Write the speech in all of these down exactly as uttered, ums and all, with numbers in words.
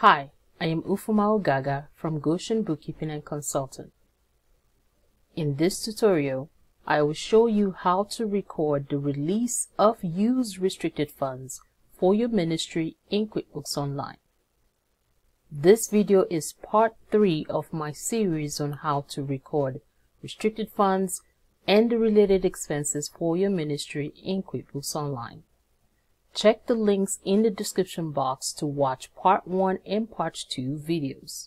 Hi, I am Ufuma Ogaga from Goshen Bookkeeping and Consultant. In this tutorial, I will show you how to record the release of used restricted funds for your ministry in QuickBooks Online. This video is part three of my series on how to record restricted funds and the related expenses for your ministry in QuickBooks Online. Check the links in the description box to watch part one and part two videos.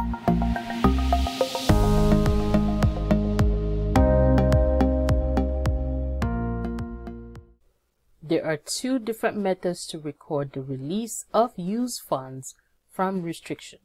There are two different methods to record the release of used funds from restriction.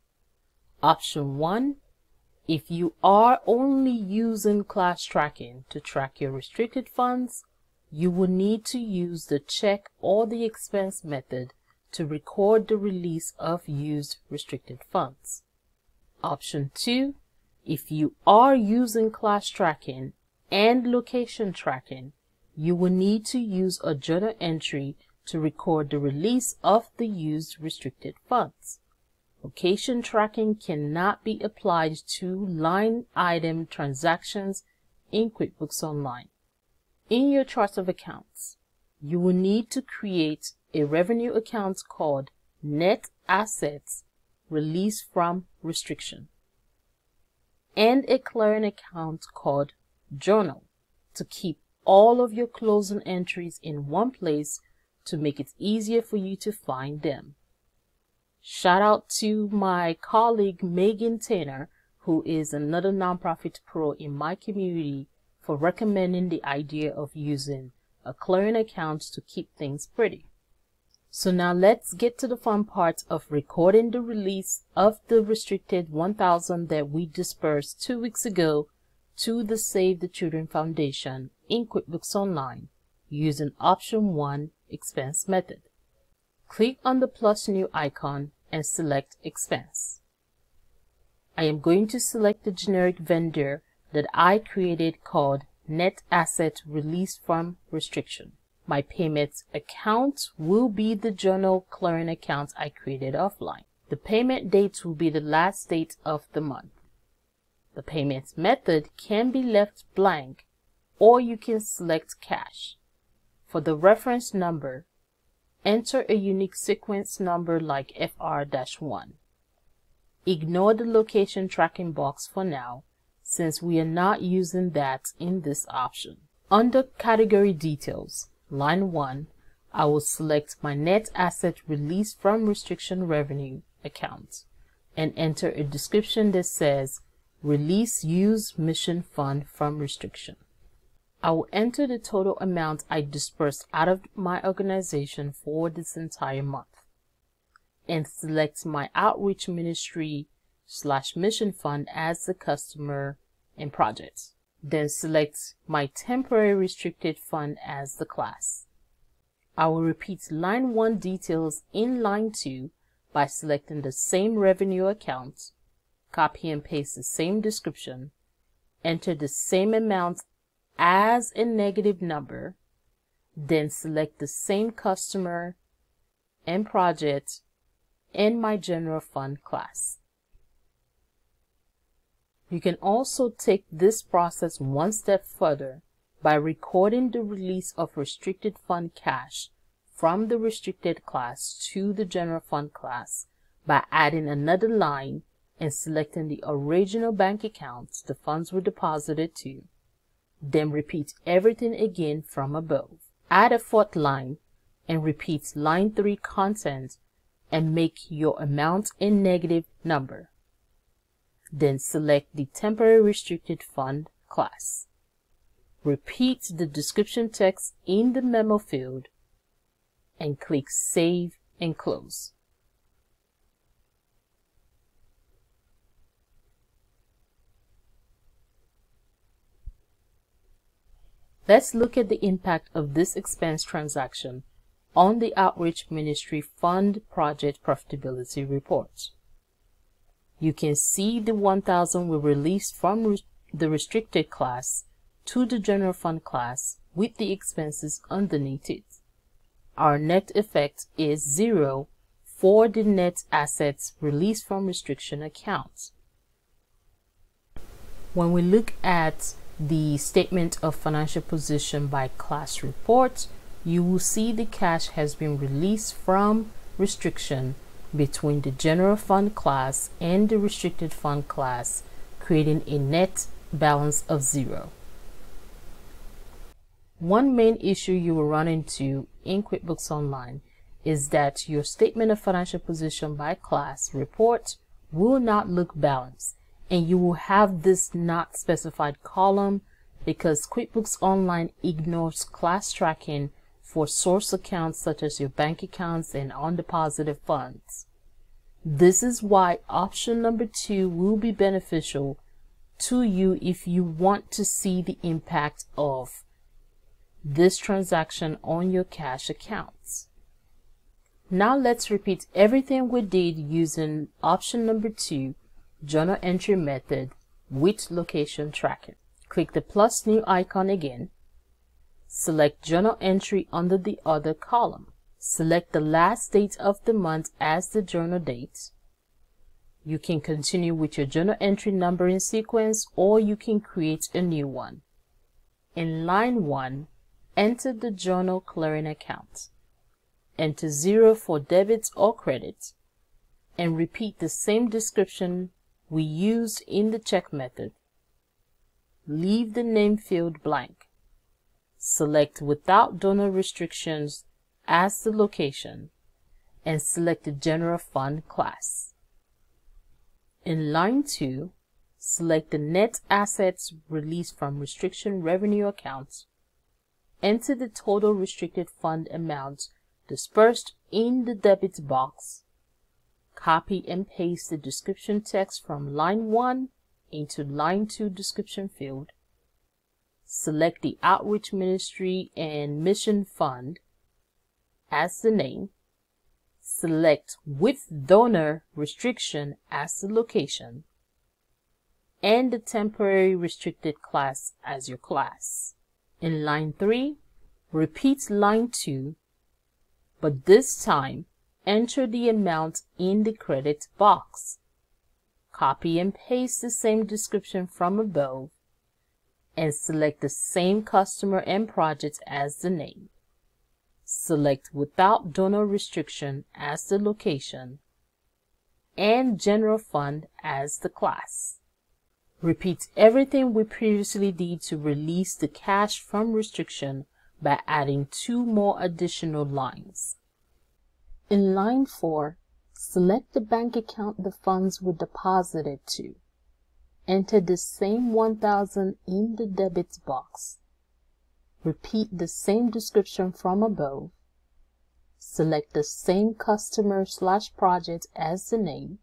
Option one, if you are only using class tracking to track your restricted funds, you will need to use the check or the expense method to record the release of used restricted funds. Option two, if you are using class tracking and location tracking, you will need to use a journal entry to record the release of the used restricted funds. Location tracking cannot be applied to line item transactions in QuickBooks Online. In your chart of accounts, you will need to create a revenue account called Net Assets Released from Restriction and a clearing account called Journal to keep all of your closing entries in one place to make it easier for you to find them. Shout out to my colleague Megan Tanner, who is another nonprofit pro in my community, for recommending the idea of using a clearing account to keep things pretty. So now let's get to the fun part of recording the release of the restricted one thousand that we dispersed two weeks ago to the Save the Children Foundation in QuickBooks Online using option one expense method. Click on the plus new icon and select expense. I am going to select the generic vendor that I created called Net Asset Released from Restriction. My payment account will be the journal clearing account I created offline. The payment date will be the last date of the month. The payment method can be left blank, or you can select cash. For the reference number, enter a unique sequence number like F R one. Ignore the location tracking box for now, since we are not using that in this option. Under Category Details, line one, I will select my Net Asset Released from Restriction Revenue account and enter a description that says Release Used Mission Fund from Restriction. I will enter the total amount I dispersed out of my organization for this entire month and select my Outreach Ministry slash Mission Fund as the customer and project. Then select my Temporary Restricted Fund as the class. I will repeat line one details in line two by selecting the same revenue account, copy and paste the same description, enter the same amount as a negative number, then select the same customer and project in my general fund class. You can also take this process one step further by recording the release of restricted fund cash from the restricted class to the general fund class by adding another line and selecting the original bank account the funds were deposited to. Then repeat everything again from above. Add a fourth line and repeat line three content and make your amount a negative number. Then select the Temporary Restricted Fund class. Repeat the description text in the memo field and click Save and Close. Let's look at the impact of this expense transaction on the Outreach Ministry Fund Project Profitability Report. You can see the one thousand were released from re the restricted class to the general fund class with the expenses underneath it. Our net effect is zero for the net assets released from restriction accounts. When we look at the statement of financial position by class report, you will see the cash has been released from restriction between the general fund class and the restricted fund class, creating a net balance of zero. One main issue you will run into in QuickBooks Online is that your statement of financial position by class report will not look balanced, and you will have this not specified column because QuickBooks Online ignores class tracking for source accounts such as your bank accounts and undeposited funds. This is why option number two will be beneficial to you if you want to see the impact of this transaction on your cash accounts. Now let's repeat everything we did using option number two, journal entry method with location tracking. Click the plus new icon again. Select journal entry under the other column. Select the last date of the month as the journal date. You can continue with your journal entry numbering sequence, or you can create a new one. In line one, enter the journal clearing account. Enter zero for debit or credit, and repeat the same description we used in the check method. Leave the name field blank. Select without donor restrictions as the location, and select the general fund class. In line two, select the net assets released from restriction revenue accounts. Enter the total restricted fund amount dispersed in the debit box. Copy and paste the description text from line one into line two description field. Select the Outreach Ministry and Mission Fund as the name. Select with donor restriction as the location, and the temporary restricted class as your class. In line three, repeat line two, but this time enter the amount in the credit box. Copy and paste the same description from above, and select the same customer and project as the name. Select without donor restriction as the location, and general fund as the class. Repeat everything we previously did to release the cash from restriction by adding two more additional lines. In line four, select the bank account the funds were deposited to. Enter the same one thousand in the debit box. Repeat the same description from above. Select the same customer slash project as the name.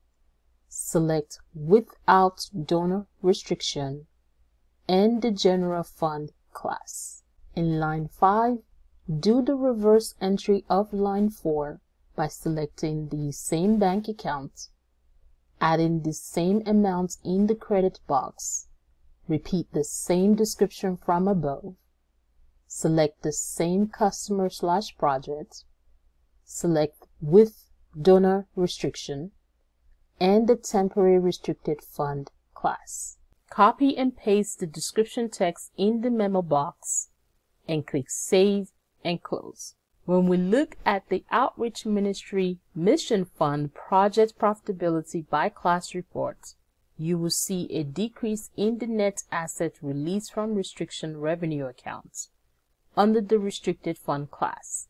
Select without donor restriction and the general fund class. In line five, do the reverse entry of line four by selecting the same bank account, adding the same amount in the credit box. Repeat the same description from above. Select the same customer slash project. Select with donor restriction and the temporary restricted fund class. Copy and paste the description text in the memo box and click Save and Close. When we look at the Outreach Ministry Mission Fund Project Profitability by Class report, you will see a decrease in the net asset released from restriction revenue accounts under the restricted fund class,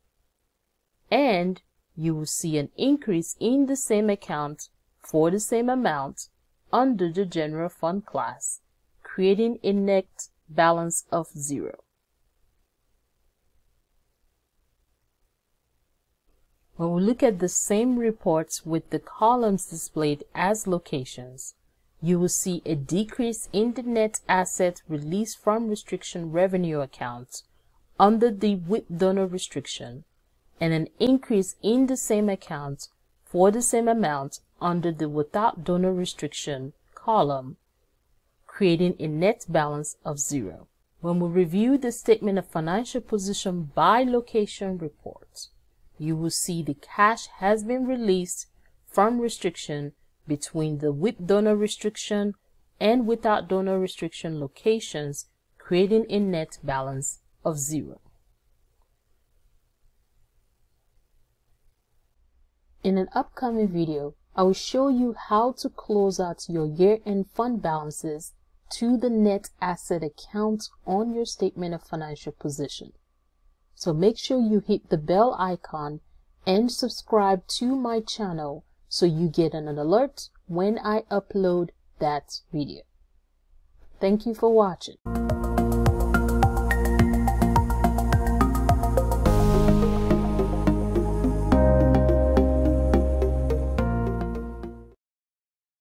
and you will see an increase in the same account for the same amount under the general fund class, creating a net balance of zero. When we look at the same reports with the columns displayed as locations, you will see a decrease in the net asset released from restriction revenue accounts under the with donor restriction, and an increase in the same account for the same amount under the without donor restriction column, creating a net balance of zero. When we review the statement of financial position by location report, you will see the cash has been released from restriction between the with donor restriction and without donor restriction locations, creating a net balance of zero. In an upcoming video, I will show you how to close out your year-end fund balances to the net asset account on your statement of financial position. So make sure you hit the bell icon and subscribe to my channel so you get an alert when I upload that video. Thank you for watching.